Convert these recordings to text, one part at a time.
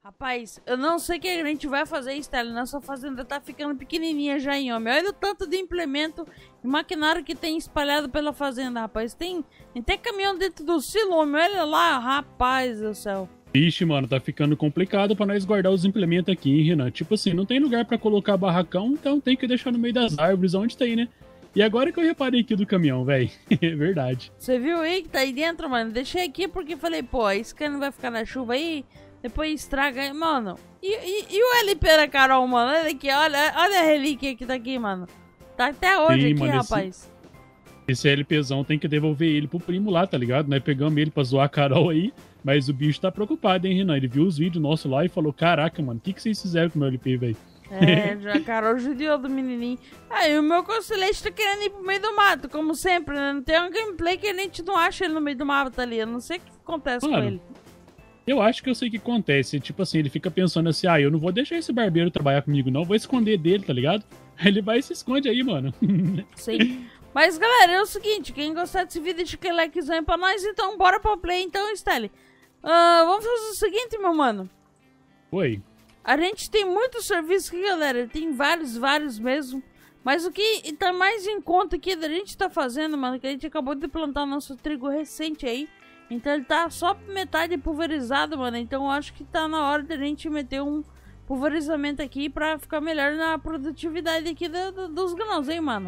Rapaz, eu não sei o que a gente vai fazer, Stella. Nossa fazenda tá ficando pequenininha já, hein, homem. Olha o tanto de implemento e maquinário que tem espalhado pela fazenda, rapaz. Tem até caminhão dentro do silo, homem. Olha lá, rapaz do céu. Ixi, mano, tá ficando complicado pra nós guardar os implementos aqui, hein, Renan? Tipo assim, não tem lugar pra colocar barracão, então tem que deixar no meio das árvores, onde tem, né? E agora que eu reparei aqui do caminhão, velho. É verdade. Você viu aí que tá aí dentro, mano? Deixei aqui porque falei, pô, esse cano vai ficar na chuva aí. Depois estraga aí, mano. E o LP da Carol, mano? Olha aqui, olha a relíquia que tá aqui, mano. Tá até hoje. Sim, aqui, mano, rapaz. Esse LPzão tem que devolver ele pro primo lá, tá ligado? Nós pegamos ele pra zoar a Carol aí. Mas o bicho tá preocupado, hein, Renan? Ele viu os vídeos nossos lá e falou: caraca, mano, o que vocês fizeram com o meu LP, velho? É, já a Carol judiou do menininho. Aí o meu conselheiro tá querendo ir pro meio do mato, como sempre, né? Não tem um gameplay que a gente não acha ele no meio do mato ali. Eu não sei o que acontece com ele. Eu acho que eu sei o que acontece. Tipo assim, ele fica pensando assim: eu não vou deixar esse barbeiro trabalhar comigo, não. Vou esconder dele, tá ligado? Aí ele vai e se esconde aí, mano. Sim. Mas, galera, é o seguinte: quem gostar desse vídeo, deixa aquele likezão pra nós. Então, bora pro play, então, Stelle. Vamos fazer o seguinte, meu mano. Oi. A gente tem muitos serviços aqui, galera. Tem vários mesmo. Mas o que tá mais em conta aqui da gente tá fazendo, mano, que a gente acabou de plantar nosso trigo recente aí. Então ele tá só metade pulverizado, mano. Então eu acho que tá na hora da gente meter um pulverizamento aqui pra ficar melhor na produtividade aqui dos grãos, hein, mano.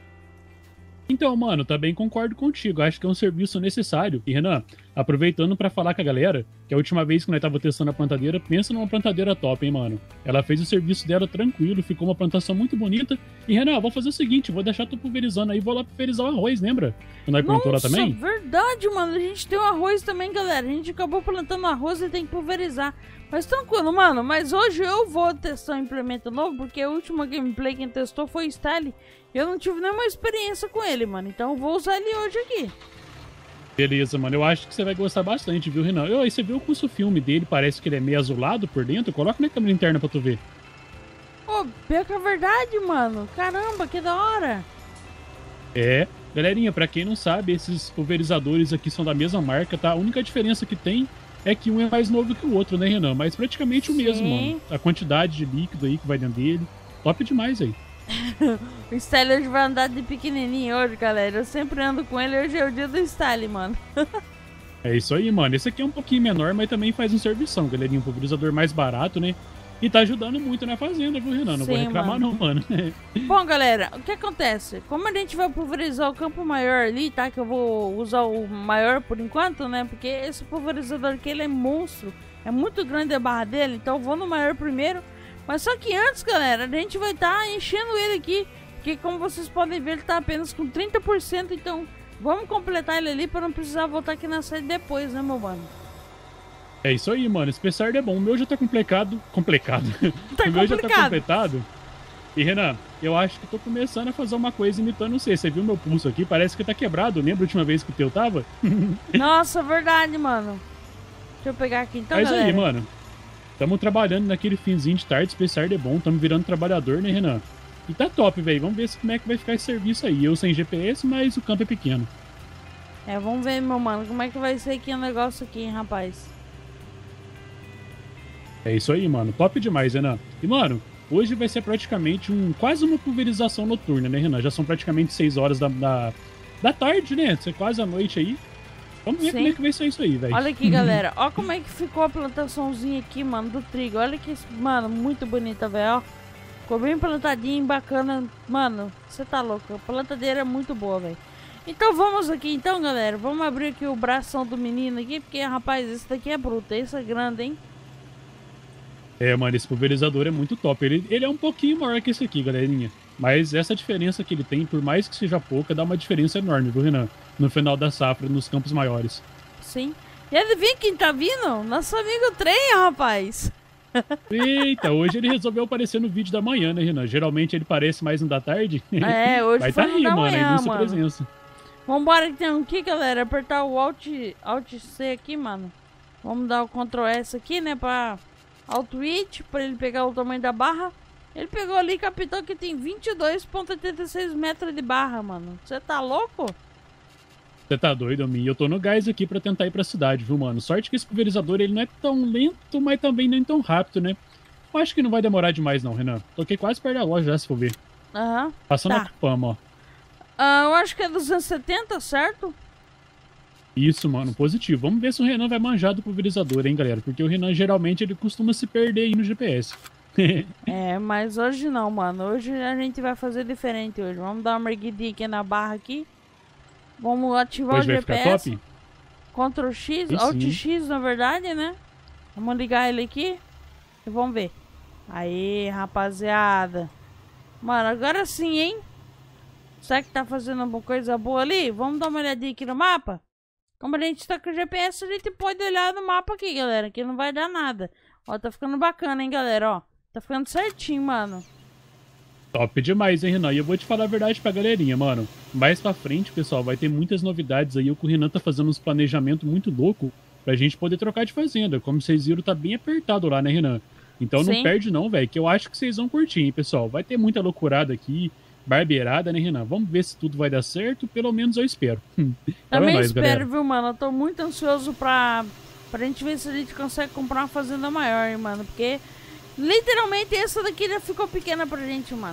Então, mano, também concordo contigo. Acho que é um serviço necessário. E, Renan, aproveitando pra falar com a galera, que a última vez que nós tava testando a plantadeira, pensa numa plantadeira top, hein, mano. Ela fez o serviço dela tranquilo, ficou uma plantação muito bonita. E, Renan, vou fazer o seguinte, vou deixar tu pulverizando aí, vou lá pulverizar o arroz, lembra? Que nós plantou lá também? Verdade, mano. A gente tem o arroz também, galera. A gente acabou plantando arroz e tem que pulverizar. Mas tranquilo, mano. Mas hoje eu vou testar um implemento novo, porque a última gameplay quem testou foi o Style. Eu não tive nenhuma experiência com ele, mano. Então eu vou usar ele hoje aqui. Beleza, mano. Eu acho que você vai gostar bastante, viu, Renan? Aí você viu o curso filme dele, parece que ele é meio azulado por dentro. Coloca na câmera interna pra tu ver. Ô, pior que é verdade, mano. Caramba, que da hora. É. Galerinha, pra quem não sabe, esses pulverizadores aqui são da mesma marca, tá? A única diferença que tem é que um é mais novo que o outro, né, Renan? Mas praticamente o mesmo, mano. A quantidade de líquido aí que vai dentro dele. Top demais aí. O Style hoje vai andar de pequenininho hoje, galera. Eu sempre ando com ele, hoje é o dia do Style, mano. É isso aí, mano. Esse aqui é um pouquinho menor, mas também faz um servição, galerinha. Um pulverizador mais barato, né? E tá ajudando muito na fazenda, viu, Renan? Não vou reclamar, não, mano. Bom, galera, o que acontece? Como a gente vai pulverizar o campo maior ali, tá? Que eu vou usar o maior por enquanto, né? Porque esse pulverizador aqui, ele é monstro. É muito grande a barra dele, então eu vou no maior primeiro. Mas só que antes, galera, a gente vai estar enchendo ele aqui. Porque como vocês podem ver, ele tá apenas com 30%. Então vamos completar ele ali para não precisar voltar aqui na sede depois, né, meu mano? É isso aí, mano. Esse PCR é bom. O meu já tá complicado. Tá o meu já tá completado. E, Renan, eu acho que tô começando a fazer uma coisa imitando você. Você viu meu pulso aqui? Parece que tá quebrado. Lembra a última vez que o teu tava? Nossa, verdade, mano. Deixa eu pegar aqui então, galera. É isso aí, mano. Tamo trabalhando naquele finzinho de tarde, especial é bom, tamo virando trabalhador, né, Renan? E tá top, velho. Vamos ver como é que vai ficar esse serviço aí. Eu sem GPS, mas o campo é pequeno. É, vamos ver, meu mano, como é que vai ser aqui o negócio aqui, hein, rapaz. É isso aí, mano. Top demais, Renan. E, mano, hoje vai ser praticamente quase uma pulverização noturna, né, Renan? Já são praticamente 6 horas da tarde, né? Você quase à noite aí. Vamos ver como é que vai ser isso aí, velho. Olha aqui, galera. Olha como é que ficou a plantaçãozinha aqui, mano, do trigo. Olha que, mano, muito bonita, velho. Ficou bem plantadinho, bacana. Mano, você tá louco. A plantadeira é muito boa, velho. Então vamos aqui, então, galera. Vamos abrir aqui o bração do menino aqui, porque, rapaz, esse daqui é bruto. Esse é grande, hein? É, mano, esse pulverizador é muito top. Ele é um pouquinho maior que esse aqui, galerinha. Mas essa diferença que ele tem, por mais que seja pouca, dá uma diferença enorme, viu, Renan? No final da safra, nos campos maiores. Sim. E adivinha quem tá vindo? Nosso amigo Trem, rapaz. Eita, hoje ele resolveu aparecer no vídeo da manhã, né, Renan? Geralmente ele aparece mais no da tarde. É, hoje vai foi tá aí, da mano, manhã, aí sua mano. presença. Vambora então aqui, galera. Apertar o Alt C aqui, mano. Vamos dar o Ctrl S aqui, né, pra Alt It, pra ele pegar o tamanho da barra. Ele pegou ali, captou que tem 22,86 metros de barra, mano. Você tá louco? Você tá doido, Mi? Eu tô no gás aqui pra tentar ir pra cidade, viu, mano? Sorte que esse pulverizador, ele não é tão lento, mas também nem tão rápido, né? Eu acho que não vai demorar demais não, Renan. Toquei quase perto da loja já, se for ver. Aham. Passando Tá. a Cupama, ó. Eu acho que é 270, certo? Isso, mano, positivo. Vamos ver se o Renan vai manjar do pulverizador, hein, galera? Porque o Renan, geralmente, ele costuma se perder aí no GPS. Mas hoje não, mano. Hoje a gente vai fazer diferente hoje. Vamos dar uma erguidinha aqui na barra aqui. Vamos ativar Hoje o vai ficar GPS. top? Ctrl X, Aí Alt sim. X na verdade, né? Vamos ligar ele aqui e vamos ver. Aí, rapaziada. Mano, agora sim, hein? Será que tá fazendo alguma coisa boa ali? Vamos dar uma olhadinha aqui no mapa? Como a gente tá com o GPS, a gente pode olhar no mapa aqui, galera. Que não vai dar nada. Ó, tá ficando bacana, hein, galera, ó. Tá ficando certinho, mano. Top demais, hein, Renan? E eu vou te falar a verdade pra galerinha, mano. Mais pra frente, pessoal, vai ter muitas novidades aí. O Renan tá fazendo uns planejamentos muito louco pra gente poder trocar de fazenda. Como vocês viram, tá bem apertado lá, né, Renan? Então não Sim. perde não, velho, que eu acho que vocês vão curtir, hein, pessoal. Vai ter muita loucurada aqui, barbeirada, né, Renan? Vamos ver se tudo vai dar certo. Pelo menos eu espero. Também nóis, espero, galera. viu, mano? Eu tô muito ansioso pra gente ver se a gente consegue comprar uma fazenda maior, hein, mano. Porque literalmente essa daqui já ficou pequena pra gente, mano.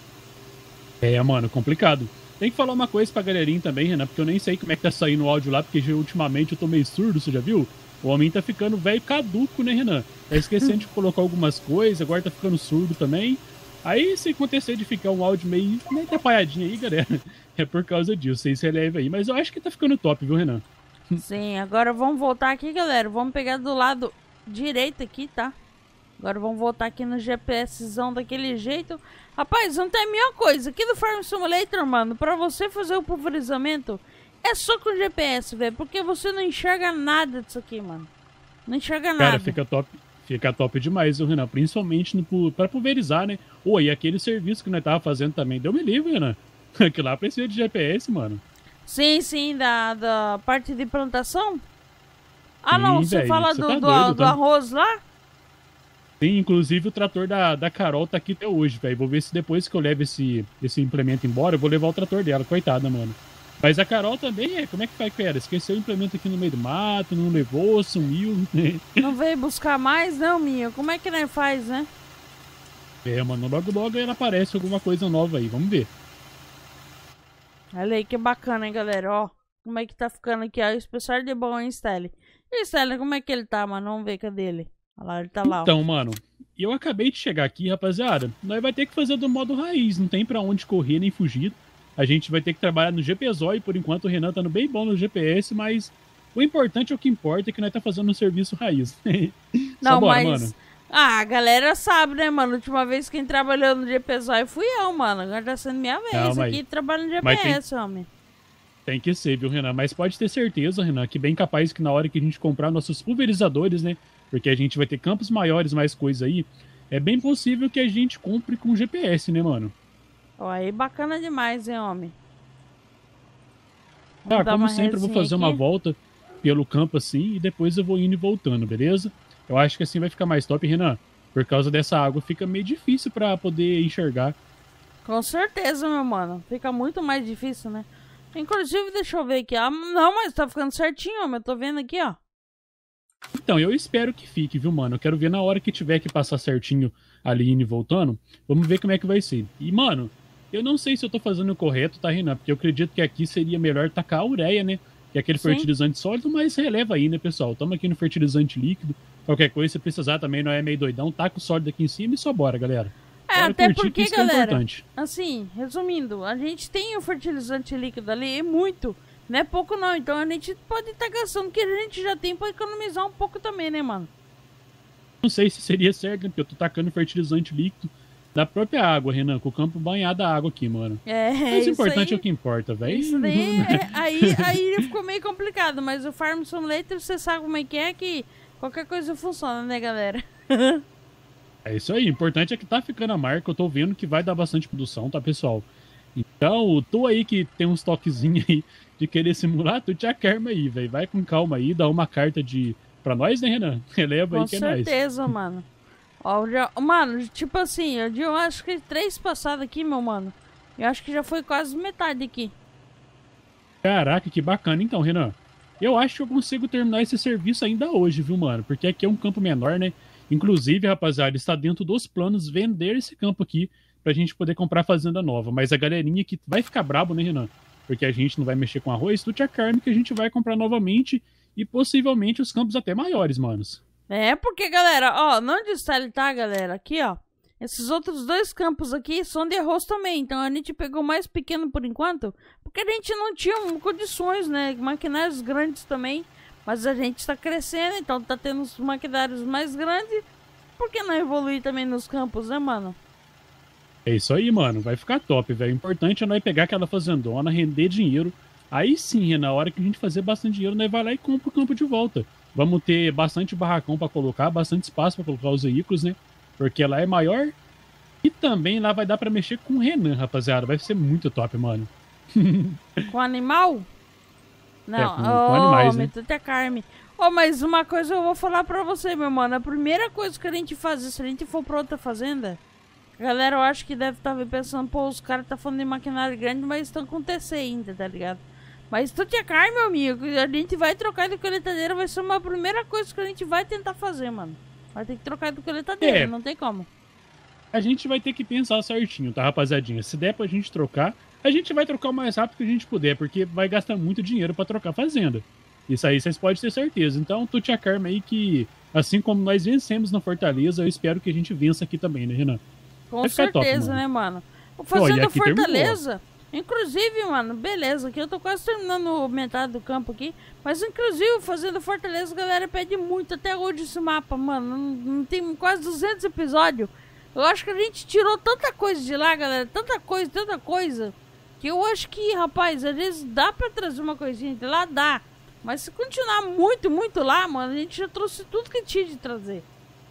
É, mano, complicado. Tem que falar uma coisa pra galerinha também, Renan, porque eu nem sei como é que tá saindo o áudio lá, porque ultimamente eu tô meio surdo, você já viu? O homem tá ficando velho caduco, né, Renan? Tá esquecendo de colocar algumas coisas, agora tá ficando surdo também. Aí, se acontecer de ficar um áudio meio atrapalhadinho aí, galera, é por causa disso, vocês relevam aí. Mas eu acho que tá ficando top, viu, Renan? Sim, agora vamos voltar aqui, galera. Vamos pegar do lado direito aqui, tá? Agora vamos voltar aqui no GPSzão daquele jeito. Rapaz, não tem a minha coisa. Aqui do Farm Simulator, mano, pra você fazer o pulverizamento, é só com GPS, velho. Porque você não enxerga nada disso aqui, mano. Não enxerga nada. Cara, fica top demais, viu, Renan? Principalmente pra pulverizar, né? Oi, e aquele serviço que nós tava fazendo também, deu me livre, Renan. Aquilo lá precisa de GPS, mano. Sim, sim, da parte de plantação. Ah, Sim, não, você véi, fala você do, tá do, doido, do tá? arroz lá? Sim, inclusive o trator da Carol tá aqui até hoje, velho. Vou ver se depois que eu levo esse implemento embora, eu vou levar o trator dela, coitada, mano. Mas a Carol também como é que faz com ela? Esqueceu o implemento aqui no meio do mato, não levou, sumiu. Não veio buscar mais, não, minha? Como é que nós faz, né? Mano, logo ela aparece alguma coisa nova aí, vamos ver. Olha aí que bacana, hein, galera, ó. Como é que tá ficando aqui, ó. O especial de bom, hein, Stelly? E o Stelly, como é que ele tá, mano? Vamos ver, cadê ele? Olha lá, ele tá lá, ó. Então, mano, eu acabei de chegar aqui, rapaziada. Nós vai ter que fazer do modo raiz, não tem pra onde correr nem fugir. A gente vai ter que trabalhar no GPSOI, por enquanto o Renan tá no bem bom no GPS, mas o importante é o que importa, é que nós tá fazendo um serviço raiz. Não, Só bora, mas... mano. Ah, a galera sabe, né, mano? A última vez quem trabalhou no GPSOI fui eu, mano. Agora tá sendo minha vez Não, mas- aqui trabalhando no mas GPS, homem. Tem que ser, viu, Renan? Mas pode ter certeza, Renan, que bem capaz que na hora que a gente comprar nossos pulverizadores, né? Porque a gente vai ter campos maiores, mais coisa aí. É bem possível que a gente compre com GPS, né, mano? Ó, aí bacana demais, hein, homem. Tá, Vamos dar como uma sempre, eu vou resinha fazer uma aqui. volta pelo campo assim e depois eu vou indo e voltando, beleza? Eu acho que assim vai ficar mais top, Renan. Por causa dessa água fica meio difícil pra poder enxergar. Com certeza, meu mano. Fica muito mais difícil, né? Inclusive, deixa eu ver aqui. Ah, não, mas tá ficando certinho, homem. Eu tô vendo aqui, ó. Então, eu espero que fique, viu, mano? Eu quero ver na hora que tiver que passar certinho ali indo e voltando. Vamos ver como é que vai ser. E, mano, eu não sei se eu tô fazendo o correto, tá, Renan? Porque eu acredito que aqui seria melhor tacar a ureia, né? Que é aquele Sim. fertilizante sólido, mas releva aí, né, pessoal? Tamo aqui no fertilizante líquido. Qualquer coisa, se precisar também, não é meio doidão, taca o sólido aqui em cima e só bora, galera. É, Bora até curtir, que porque, isso que é galera, importante. assim, resumindo, a gente tem o fertilizante líquido ali, e muito, não é pouco não, então a gente pode estar gastando o que a gente já tem pra economizar um pouco também, né, mano? Não sei se seria certo, né? Porque eu tô tacando fertilizante líquido da própria água, Renan, com o campo banhado a água aqui, mano. Mas o importante é o que importa, velho. Isso daí, aí ficou meio complicado, mas o Farm Simulator, você sabe como é que qualquer coisa funciona, né, galera? É isso aí, o importante é que tá ficando a marca, eu tô vendo que vai dar bastante produção, tá, pessoal? Então, tu aí que tem uns toquezinhos aí de querer simular, tu te akerma aí, velho. Vai com calma aí, dá uma carta pra nós, né, Renan? Releva aí Com que é nóis. certeza, mano. Ó, mano, tipo assim, eu acho que 3 passadas aqui, meu mano. Eu acho que já foi quase metade aqui. Caraca, que bacana então, Renan. Eu acho que eu consigo terminar esse serviço ainda hoje, viu, mano? Porque aqui é um campo menor, né? Inclusive, rapaziada, está dentro dos planos vender esse campo aqui pra gente poder comprar fazenda nova. Mas a galerinha que vai ficar brabo, né, Renan? Porque a gente não vai mexer com arroz, tudo é carne que a gente vai comprar novamente e possivelmente os campos até maiores, manos. É, porque, galera, ó, onde está ele tá, galera? Aqui, ó. Esses outros dois campos aqui são de arroz também. Então a gente pegou o mais pequeno por enquanto, porque a gente não tinha condições, né? Maquinários grandes também. Mas a gente está crescendo, então tá tendo os maquinários mais grandes. Por que não evoluir também nos campos, né, mano? É isso aí, mano. Vai ficar top, velho. O importante é nós pegar aquela fazendona, render dinheiro. Aí sim, na hora que a gente fazer bastante dinheiro, nós vai lá e compra o campo de volta. Vamos ter bastante barracão pra colocar, bastante espaço pra colocar os veículos, né? Porque lá é maior. E também lá vai dar pra mexer com o Renan, rapaziada. Vai ser muito top, mano. Com animal? Não, com animais, né? Até carne. Mas uma coisa eu vou falar pra você, meu mano. A primeira coisa que a gente fazer, se a gente for pra outra fazenda, a galera eu acho que deve estar pensando, pô, os caras tá falando de maquinário grande, mas estão com TC ainda, tá ligado? Mas tudo é carne, meu amigo. A gente vai trocar de coletadeira, vai ser uma primeira coisa que a gente vai tentar fazer, mano. Vai ter que trocar de coletadeira, não tem como. A gente vai ter que pensar certinho, tá, rapaziadinha? Se der pra gente trocar, a gente vai trocar o mais rápido que a gente puder, porque vai gastar muito dinheiro pra trocar fazenda. Isso aí vocês podem ter certeza. Então, Tuti a Karma aí que, assim como nós vencemos na Fortaleza, eu espero que a gente vença aqui também, né, Renan? Com certeza, top, né, mano? Fazendo Fortaleza... Terminou. Inclusive, mano, beleza, aqui eu tô quase terminando metade do campo aqui. Mas, inclusive, fazendo Fortaleza, a galera pede muito até hoje esse mapa, mano. Não tem quase 200 episódios. Eu acho que a gente tirou tanta coisa de lá, galera. Tanta coisa. Que eu acho que, rapaz, às vezes dá pra trazer uma coisinha de lá, dá. Mas se continuar muito lá, mano, a gente já trouxe tudo que tinha de trazer.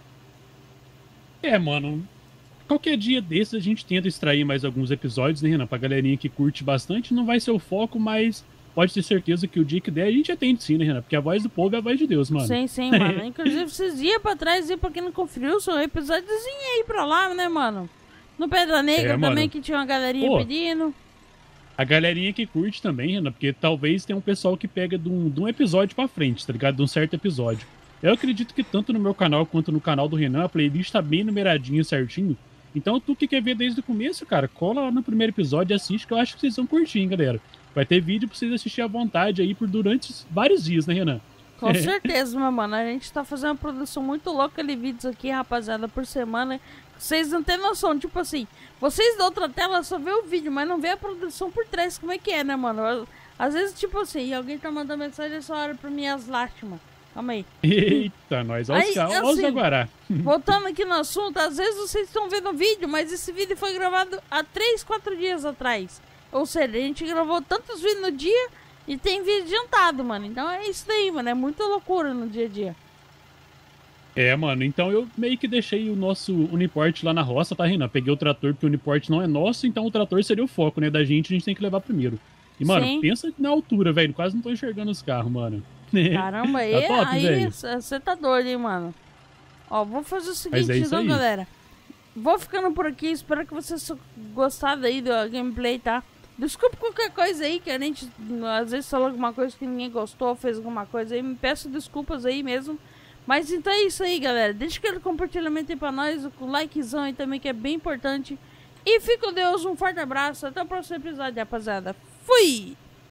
É, mano... Qualquer dia desses a gente tenta extrair mais alguns episódios, né, Renan? Pra galerinha que curte bastante, não vai ser o foco, mas pode ter certeza que o dia que der a gente atende sim, né, Renan? Porque a voz do povo é a voz de Deus, mano. Sim, mano. Inclusive, esses dias pra trás, pra quem não conferiu, são episódiozinho aí pra lá, né, mano? No Pedra Negra também, mano, que tinha uma galerinha pedindo. A galerinha que curte também, Renan, porque talvez tenha um pessoal que pega de um episódio pra frente, tá ligado? De um certo episódio. Eu acredito que tanto no meu canal quanto no canal do Renan, a playlist tá bem numeradinha, certinho. Então, tu que quer ver desde o começo, cara, cola lá no primeiro episódio e assiste, que eu acho que vocês vão curtir, hein, galera. Vai ter vídeo pra vocês assistirem à vontade aí por durante vários dias, né, Renan? Com certeza, meu mano. A gente tá fazendo uma produção muito louca de vídeos aqui, rapaziada, por semana. Vocês não têm noção, tipo assim, vocês da outra tela só vê o vídeo, mas não vê a produção por trás, como é que é, né, mano? Às vezes, tipo assim, alguém tá mandando mensagem essa hora pra mim, as lástimas. Calma aí. Eita, nós, olha os Jaguará. Voltando aqui no assunto, às vezes vocês estão vendo o vídeo, mas esse vídeo foi gravado há 3, 4 dias atrás. Ou seja, a gente gravou tantos vídeos no dia e tem vídeo adiantado, mano. Então é isso daí, mano. É muita loucura no dia a dia. É, mano, então eu meio que deixei o nosso Uniport lá na roça, tá, Renan? Peguei o trator, porque o Uniport não é nosso, então o trator seria o foco, né? Da gente, a gente tem que levar primeiro. E, mano, pensa na altura, velho. Quase não tô enxergando os carros, mano. Caramba, tá aí você tá doido, hein, mano. Ó, vou fazer o seguinte, então, aí, galera. Vou ficando por aqui. Espero que vocês gostaram aí do gameplay, tá? Desculpa qualquer coisa aí, que a gente às vezes falou alguma coisa que ninguém gostou, fez alguma coisa aí. Me peço desculpas aí mesmo. Mas então é isso aí, galera. Deixa aquele compartilhamento aí pra nós, com likezão aí também, que é bem importante. E fica com Deus, um forte abraço. Até o próximo episódio, rapaziada. Fui!